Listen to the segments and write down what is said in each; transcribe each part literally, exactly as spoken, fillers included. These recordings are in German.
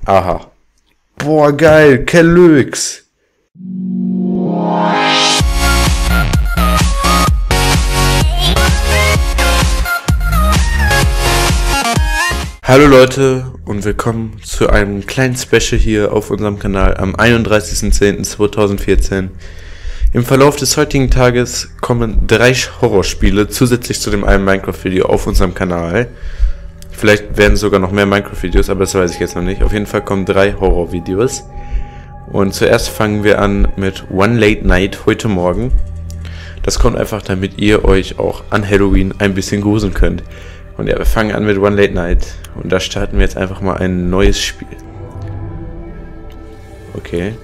Aha. Boah, geil. Kellyx. Hallo Leute und willkommen zu einem kleinen Special hier auf unserem Kanal am einunddreißigsten zehnten zweitausendvierzehn. Im Verlauf des heutigen Tages kommen drei Horrorspiele zusätzlich zu dem einen Minecraft-Video auf unserem Kanal. Vielleicht werden sogar noch mehr Minecraft-Videos, aber das weiß ich jetzt noch nicht. Auf jeden Fall kommen drei Horror-Videos. Und zuerst fangen wir an mit One Late Night heute Morgen. Das kommt einfach, damit ihr euch auch an Halloween ein bisschen gruseln könnt. Und ja, wir fangen an mit One Late Night. Und da starten wir jetzt einfach mal ein neues Spiel. Okay.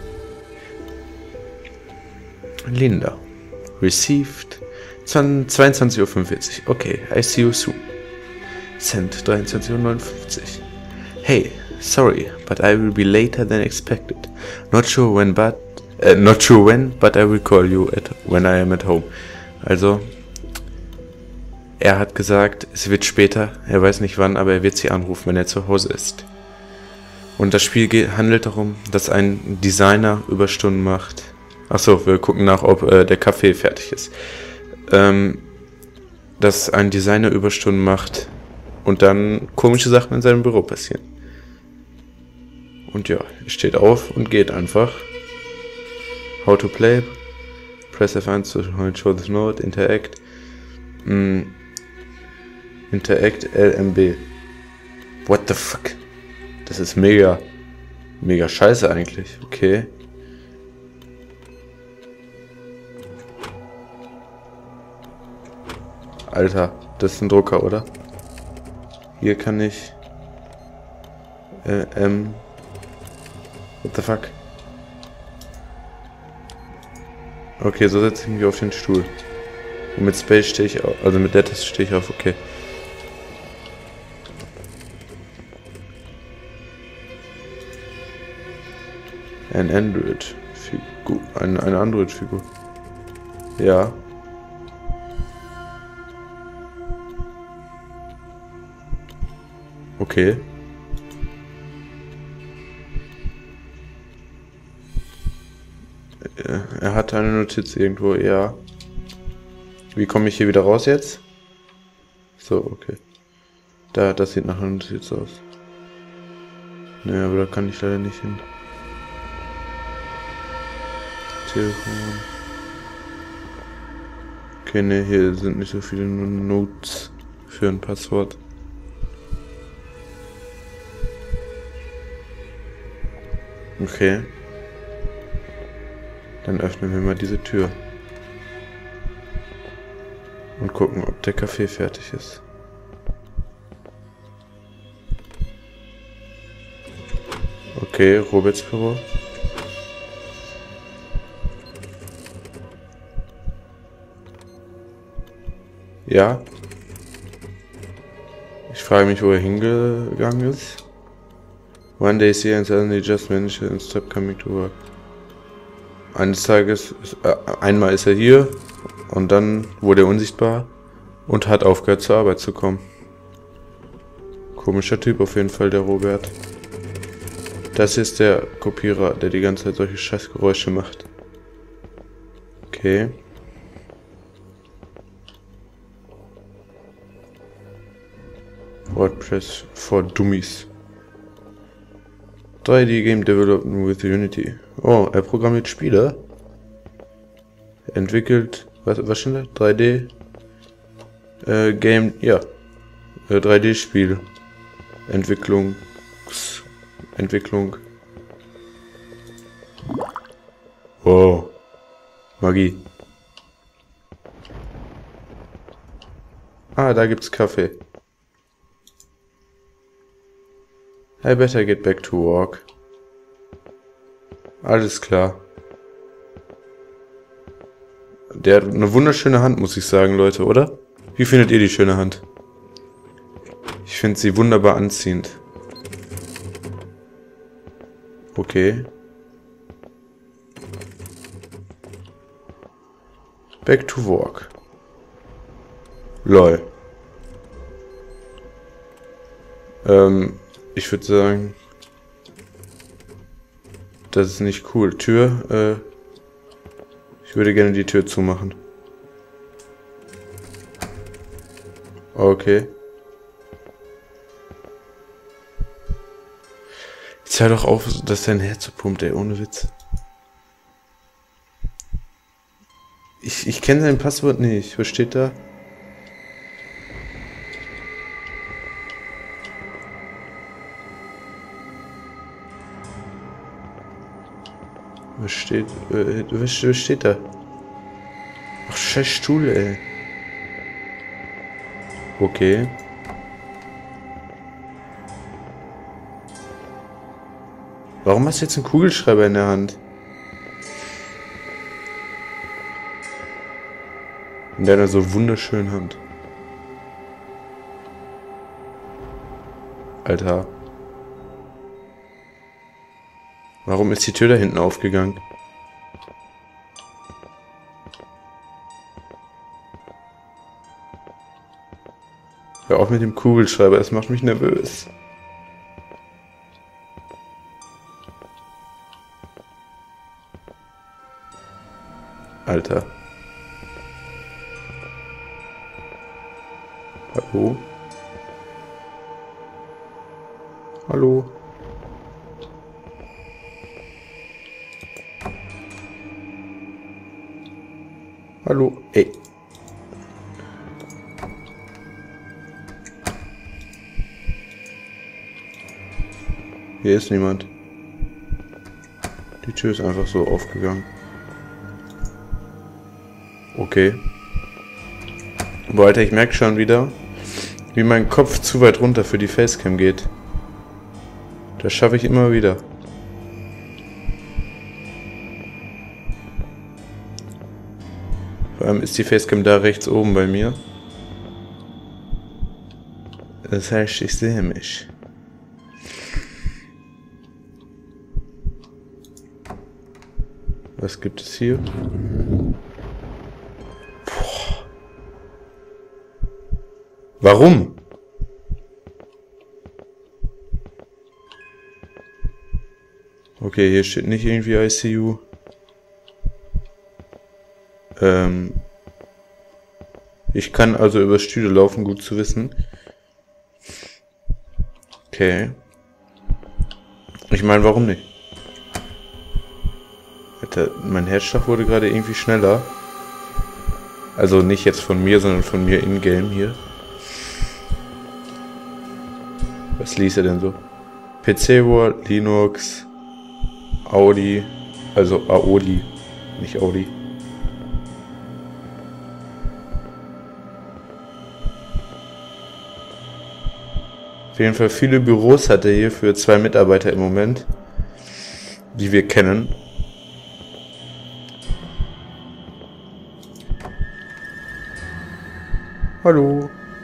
Linda. Received. zweiundzwanzig Uhr fünfundvierzig. Okay, I see you soon. Sent. dreiundzwanzig Uhr neunundfünfzig. Hey, sorry, but I will be later than expected. Not sure when, but... Uh, not sure when, but I will call you at when I am at home. Also... Er hat gesagt, es wird später, er weiß nicht wann, aber er wird sie anrufen, wenn er zu Hause ist. Und das Spiel geht, handelt darum, dass ein Designer Überstunden macht. Achso, wir gucken nach, ob äh, der Kaffee fertig ist. Ähm, dass ein Designer Überstunden macht und dann komische Sachen in seinem Büro passieren. Und ja, er steht auf und geht einfach. How to play. Press F eins to show this note. Interact. Mm. Interact L M B. What the fuck? Das ist mega, mega scheiße eigentlich. Okay. Alter, das ist ein Drucker, oder? Hier kann ich... Äh, ähm... What the fuck? Okay, so setze ich mich auf den Stuhl. Und mit Space stehe ich auf, also mit der Taste stehe ich auf, okay. Ein Android-Figur. Eine, eine Android-Figur. Ja. Okay. Er hat eine Notiz irgendwo, ja. Wie komme ich hier wieder raus jetzt? So, okay. Da, das sieht nach einer Notiz aus. Ne, aber da kann ich leider nicht hin. Telefon. Okay, ne, hier sind nicht so viele Notes für ein Passwort. Okay. Dann öffnen wir mal diese Tür. Und gucken, ob der Kaffee fertig ist. Okay, Roberts Büro. Ja. Ich frage mich, wo er hingegangen ist. One day here and suddenly just managed and stopped coming to work. Eines Tages, äh, einmal ist er hier und dann wurde er unsichtbar und hat aufgehört zur Arbeit zu kommen. Komischer Typ auf jeden Fall, der Robert. Das ist der Kopierer, der die ganze Zeit solche Scheißgeräusche macht. Okay. WordPress for Dummies. drei D Game Development with Unity. Oh, er programmiert Spiele. Entwickelt, was, was schon da? drei D äh, Game, ja. Äh, drei D Spiel. Entwicklung. Entwicklung. Wow. Magie. Ah, da gibt's Kaffee. I better get back to work. Alles klar. Der hat eine wunderschöne Hand, muss ich sagen, Leute, oder? Wie findet ihr die schöne Hand? Ich finde sie wunderbar anziehend. Okay. Back to work. Lol. Ähm, ich würde sagen, Das ist nicht cool. Tür, äh... ich würde gerne die Tür zumachen. Okay. Jetzt hör doch auf, dass dein Herz so pumpt, ey, ohne Witz. Ich, ich kenne sein Passwort nicht. Was steht da? Was steht, äh, was, was steht da? Ach, scheiß Stuhl, ey. Okay. Warum hast du jetzt einen Kugelschreiber in der Hand? In deiner so wunderschönen Hand. Alter. Warum ist die Tür da hinten aufgegangen? Hör auf mit dem Kugelschreiber, es macht mich nervös. Alter. Hallo? Hallo? Hallo? Ey. Hier ist niemand. Die Tür ist einfach so aufgegangen. Okay. Boah, Alter, ich merke schon wieder, wie mein Kopf zu weit runter für die Facecam geht. Das schaffe ich immer wieder. Vor allem ist die Facecam da rechts oben bei mir. Das heißt, ich sehe mich. Was gibt es hier? Boah. Warum? Okay, hier steht nicht irgendwie I C U. Ähm. Ich kann also über Stühle laufen, gut zu wissen. Okay. Ich meine, warum nicht? Alter, mein Herzschlag wurde gerade irgendwie schneller. Also nicht jetzt von mir, sondern von mir in-game hier. Was liest er denn so? P C World, Linux, Audi, also Audi, nicht Audi. Auf jeden Fall viele Büros hat er hier für zwei Mitarbeiter im Moment, die wir kennen. Hallo.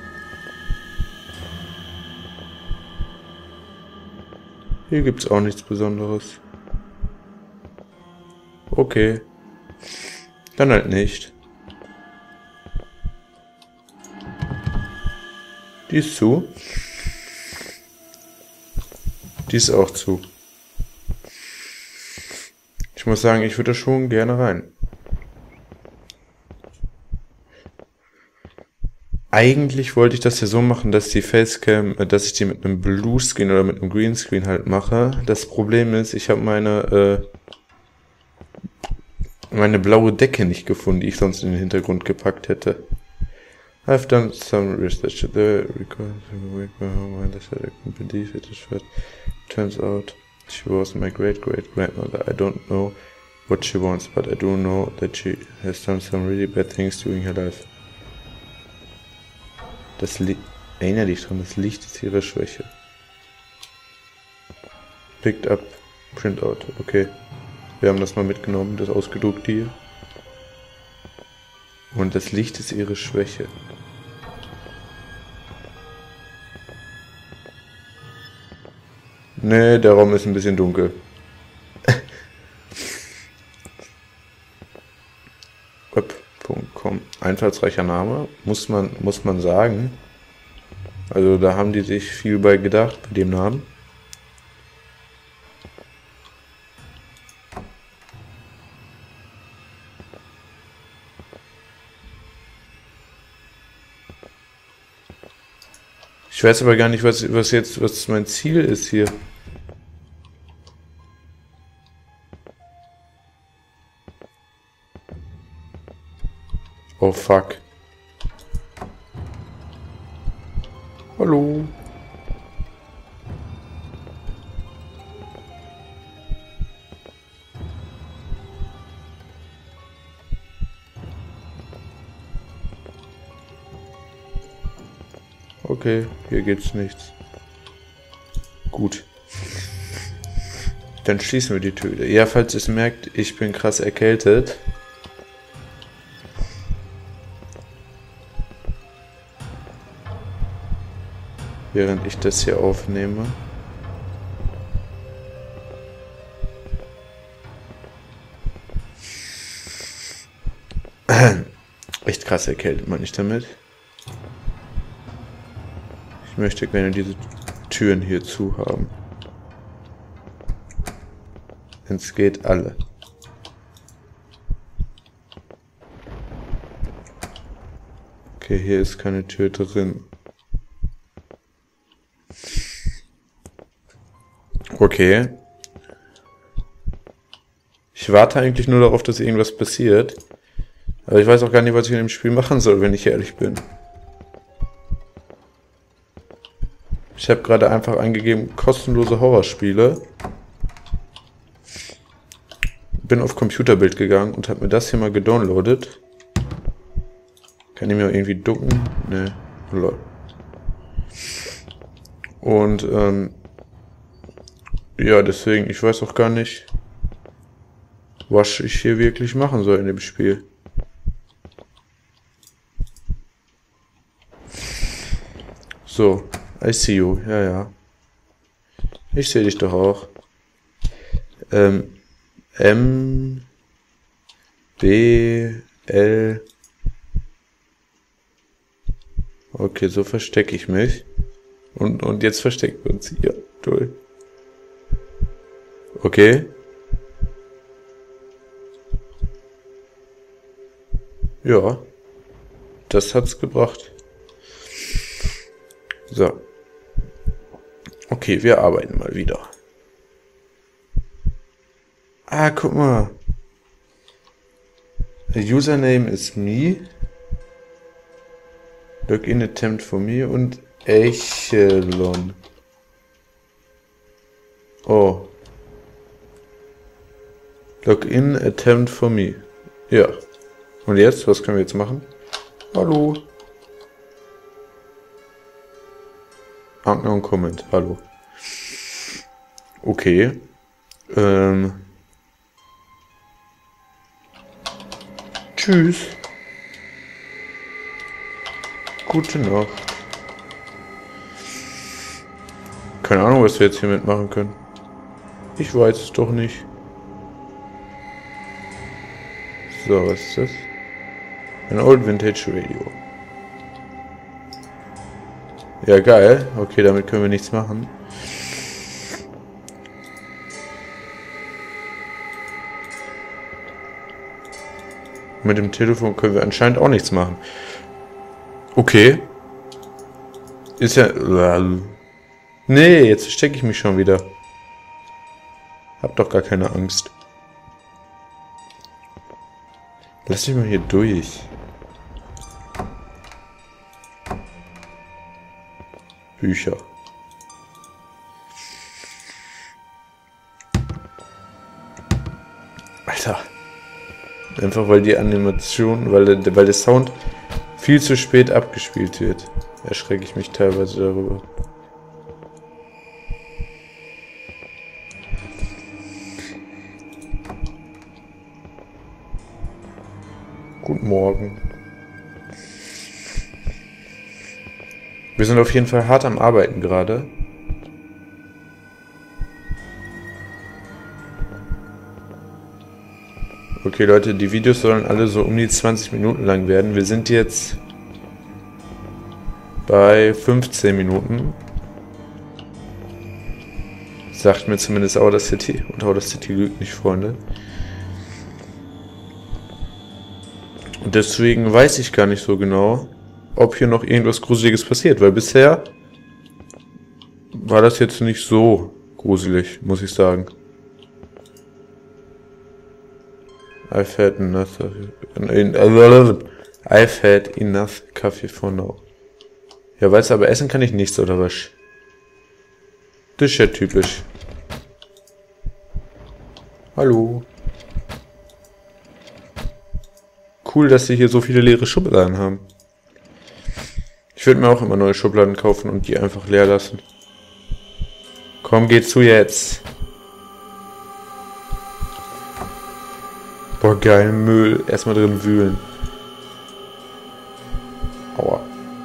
Hier gibt's auch nichts Besonderes. Okay. Dann halt nicht. Die ist zu. Die ist auch zu. Ich muss sagen, ich würde da schon gerne rein. Eigentlich wollte ich das ja so machen, dass die Facecam, dass ich die mit einem Bluescreen oder mit einem Greenscreen halt mache. Das Problem ist, ich habe meine äh, meine blaue Decke nicht gefunden, die ich sonst in den Hintergrund gepackt hätte. I've done some research there, because I couldn't believe it at first. Turns out she was my great great grandmother. I don't know what she wants, but I do know that she has done some really bad things during her life. Das Licht, erinnere dich dran, das Licht ist ihre Schwäche. Picked up, Printout, okay. Wir haben das mal mitgenommen, das ausgedruckte hier. Und das Licht ist ihre Schwäche. Nee, der Raum ist ein bisschen dunkel. Web punkt com. Einfallsreicher Name, muss man, muss man sagen. Also da haben die sich viel bei gedacht, bei dem Namen. Ich weiß aber gar nicht, was, was jetzt, was mein Ziel ist hier. Oh fuck. Hallo. Okay, hier gibt's nichts. Gut. Dann schließen wir die Tür. Ja, falls ihr es merkt, ich bin krass erkältet. Während ich das hier aufnehme. Echt krass erkältet, meine ich damit. Ich möchte gerne diese Türen hier zu haben. Wenn es geht, alle. Okay, hier ist keine Tür drin. Okay. Ich warte eigentlich nur darauf, dass irgendwas passiert. Aber ich weiß auch gar nicht, was ich in dem Spiel machen soll, wenn ich ehrlich bin. Ich habe gerade einfach eingegeben, kostenlose Horrorspiele. Bin auf Computerbild gegangen und habe mir das hier mal gedownloadet. Kann ich mir irgendwie ducken? Ne, lol. Und, ähm, ja, deswegen, ich weiß auch gar nicht, was ich hier wirklich machen soll in dem Spiel. So, I see you, ja, ja. Ich sehe dich doch auch. Ähm, M, B, L. Okay, so verstecke ich mich. Und, und jetzt verstecken wir uns hier. Toll. Okay. Ja. Das hat's gebracht. So. Okay, wir arbeiten mal wieder. Ah, guck mal. The username is me. Login attempt for me und Echelon. Oh. Login attempt for me. Ja. Und jetzt, was können wir jetzt machen? Hallo. Unknown comment. Hallo. Okay. Ähm. Tschüss. Gute Nacht. Keine Ahnung, was wir jetzt hiermit machen können. Ich weiß es doch nicht. So, was ist das? Ein Old Vintage Radio. Ja, geil. Okay, damit können wir nichts machen. Mit dem Telefon können wir anscheinend auch nichts machen. Okay. Ist ja... Nee, jetzt verstecke ich mich schon wieder. Hab doch gar keine Angst. Lass mich mal hier durch. Bücher. Alter. Einfach weil die Animation, weil der, weil der Sound viel zu spät abgespielt wird, erschrecke ich mich teilweise darüber. Guten Morgen. Wir sind auf jeden Fall hart am Arbeiten gerade. Okay, Leute, die Videos sollen alle so um die zwanzig Minuten lang werden. Wir sind jetzt bei fünfzehn Minuten. Sagt mir zumindest Audacity. Und Audacity lügt nicht, Freunde. Und deswegen weiß ich gar nicht so genau, ob hier noch irgendwas Gruseliges passiert. Weil bisher war das jetzt nicht so gruselig, muss ich sagen. I've had enough. I've had enough coffee for now. Ja, weißt du, aber essen kann ich nichts, oder was? Das ist ja typisch. Hallo. Cool, dass sie hier so viele leere Schubladen haben. Ich würde mir auch immer neue Schubladen kaufen und die einfach leer lassen. Komm, geh zu jetzt. Boah, geil, Müll. Erstmal drin wühlen. Aua.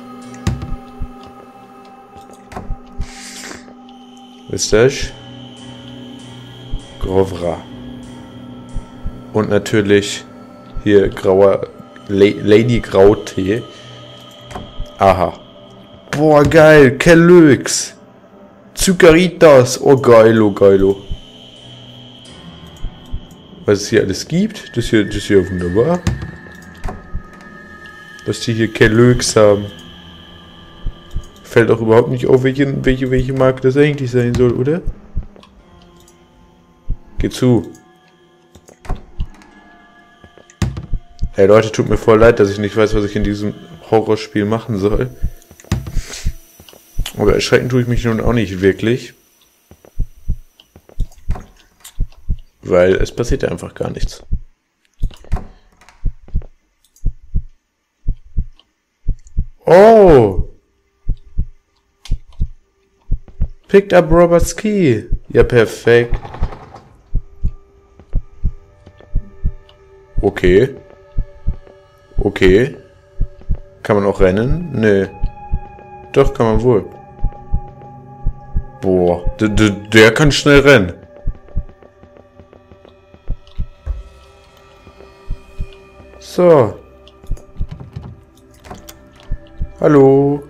Was ist das? Grovra. Und natürlich hier grauer La Lady Grautee. Aha. Boah, geil. Kellogg's. Zuccheritas. Oh, geilo, geilo. Was es hier alles gibt. Das hier, das hier wunderbar. Dass die hier Kellogg's haben. Fällt auch überhaupt nicht auf, welche, welche, welche Marke das eigentlich sein soll, oder? Geh zu. Hey Leute, tut mir voll leid, dass ich nicht weiß, was ich in diesem Horrorspiel machen soll. Aber erschrecken tue ich mich nun auch nicht wirklich. Weil es passiert ja einfach gar nichts. Oh! Picked up Robert's Key. Ja, perfekt. Okay. Okay. Kann man auch rennen? Nee. Doch, kann man wohl. Boah, d -d der kann schnell rennen. So. Hallo.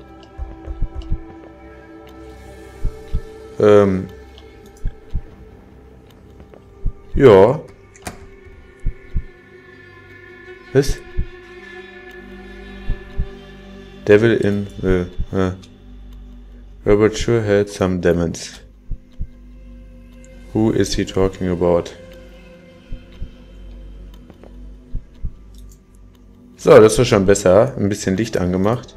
Ähm. Ja. Was? Devil in uh, uh. Robert sure had some demons. Who is he talking about? So, das ist schon besser. Ein bisschen Licht angemacht.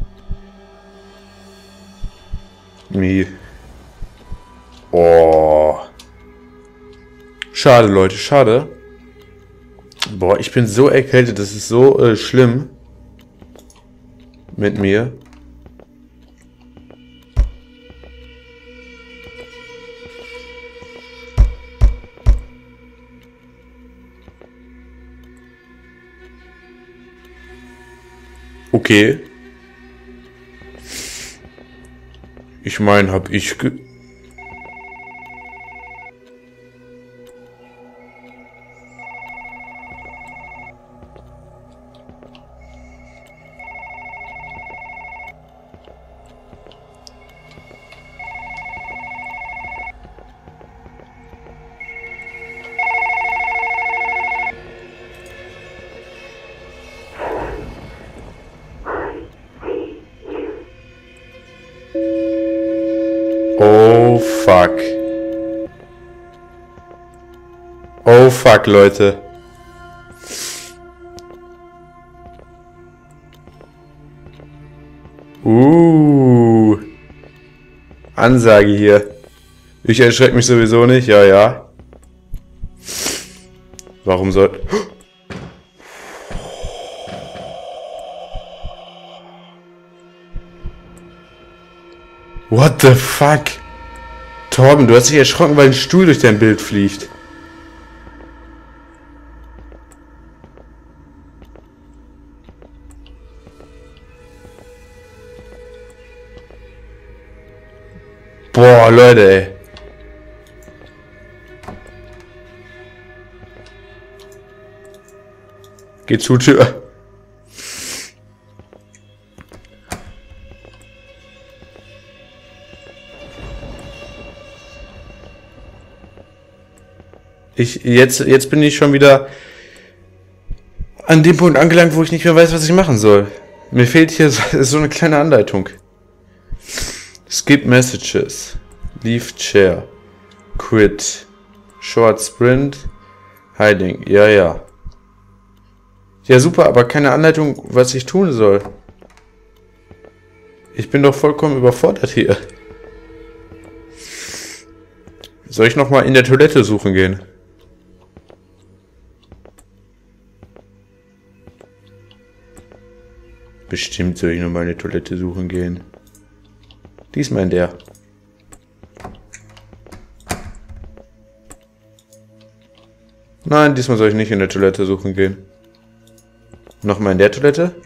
Wie. Oh. Schade, Leute, schade. Boah, ich bin so erkältet, das ist so äh, schlimm. Mit mir. Okay. Ich meine, hab ich ge... Oh fuck. Oh fuck, Leute. Uh. Ansage hier. Ich erschrecke mich sowieso nicht, ja, ja. Warum soll... What the fuck? Torben, du hast dich erschrocken, weil ein Stuhl durch dein Bild fliegt. Boah, Leute, ey. Geh zu, Tür. Ich, jetzt, jetzt bin ich schon wieder an dem Punkt angelangt, wo ich nicht mehr weiß, was ich machen soll. Mir fehlt hier so, so eine kleine Anleitung. Skip Messages. Leave Chair. Quit. Short Sprint. Hiding. Ja, ja. Ja, super, aber keine Anleitung, was ich tun soll. Ich bin doch vollkommen überfordert hier. Soll ich nochmal in der Toilette suchen gehen? Bestimmt soll ich nochmal in der Toilette suchen gehen. Diesmal in der. Nein, diesmal soll ich nicht in der Toilette suchen gehen. Nochmal in der Toilette?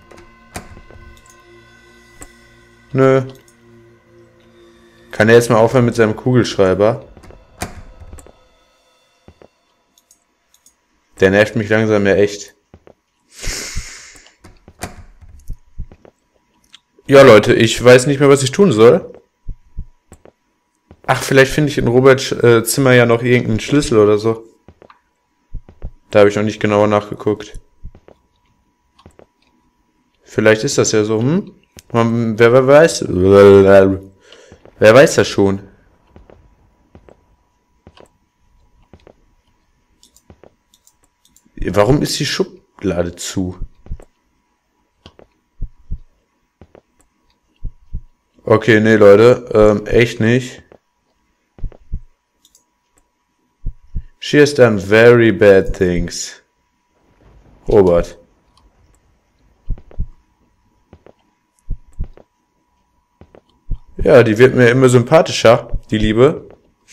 Nö. Kann er jetzt mal aufhören mit seinem Kugelschreiber? Der nervt mich langsam ja echt. Ja, Leute, ich weiß nicht mehr, was ich tun soll. Ach, vielleicht finde ich in Roberts äh, Zimmer ja noch irgendeinen Schlüssel oder so. Da habe ich noch nicht genauer nachgeguckt. Vielleicht ist das ja so, hm? Wer, wer weiß? Wer weiß das schon? Warum ist die Schublade zu? Okay, nee, Leute, ähm, echt nicht. She has done very bad things. Robert. Ja, die wird mir immer sympathischer, die Liebe.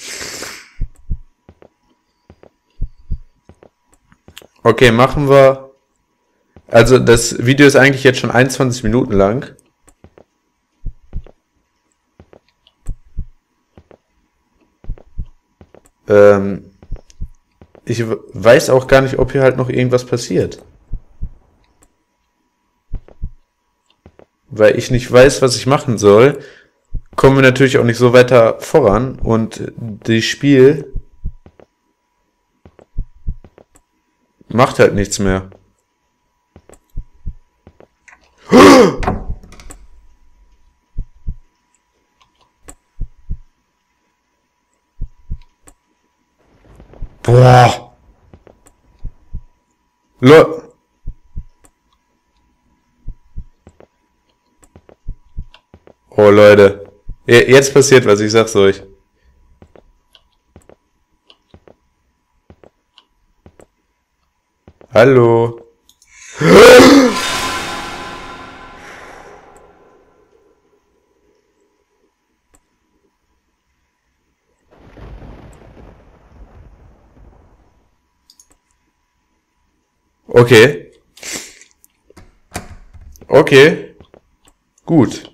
Okay, machen wir... Also, das Video ist eigentlich jetzt schon einundzwanzig Minuten lang. Ähm... Ich weiß auch gar nicht, ob hier halt noch irgendwas passiert. Weil ich nicht weiß, was ich machen soll, kommen wir natürlich auch nicht so weiter voran. Und das Spiel macht halt nichts mehr. Boah. Le oh, Leute. Jetzt passiert was, ich sag's euch. Hallo. Okay. Okay. Gut.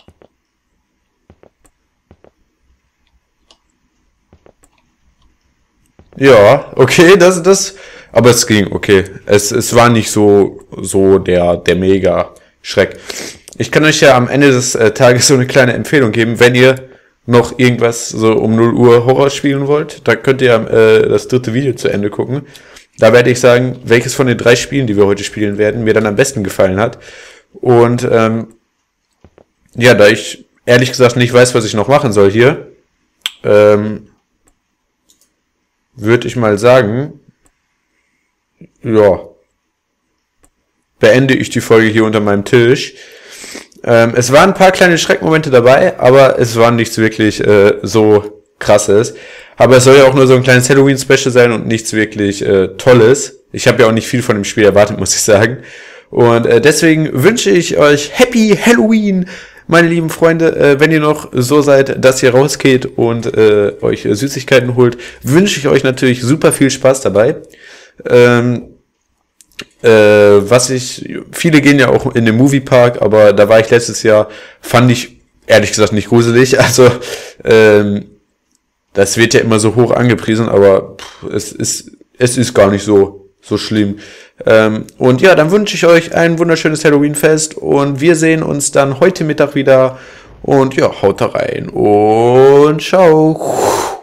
Ja, okay, das, das, aber es ging, okay. Es, es war nicht so, so der, der Mega-Schreck. Ich kann euch ja am Ende des äh, Tages so eine kleine Empfehlung geben, wenn ihr noch irgendwas so um null Uhr Horror spielen wollt, da könnt ihr äh, das dritte Video zu Ende gucken. Da werde ich sagen, welches von den drei Spielen, die wir heute spielen werden, mir dann am besten gefallen hat. Und ähm, ja, da ich ehrlich gesagt nicht weiß, was ich noch machen soll hier, ähm, würde ich mal sagen, ja, beende ich die Folge hier unter meinem Tisch. Ähm, es waren ein paar kleine Schreckmomente dabei, aber es war nichts wirklich äh, so krasses. Aber es soll ja auch nur so ein kleines Halloween-Special sein und nichts wirklich äh, Tolles. Ich habe ja auch nicht viel von dem Spiel erwartet, muss ich sagen. Und äh, deswegen wünsche ich euch Happy Halloween, meine lieben Freunde. Äh, wenn ihr noch so seid, dass ihr rausgeht und äh, euch äh, Süßigkeiten holt, wünsche ich euch natürlich super viel Spaß dabei. Ähm, äh, was ich, viele gehen ja auch in den Moviepark, aber da war ich letztes Jahr, fand ich ehrlich gesagt nicht gruselig. Also, ähm, das wird ja immer so hoch angepriesen, aber pff, es ist, es ist gar nicht so, so schlimm. Ähm, und ja, dann wünsche ich euch ein wunderschönes Halloween-Fest und wir sehen uns dann heute Mittag wieder und ja, haut da rein und ciao.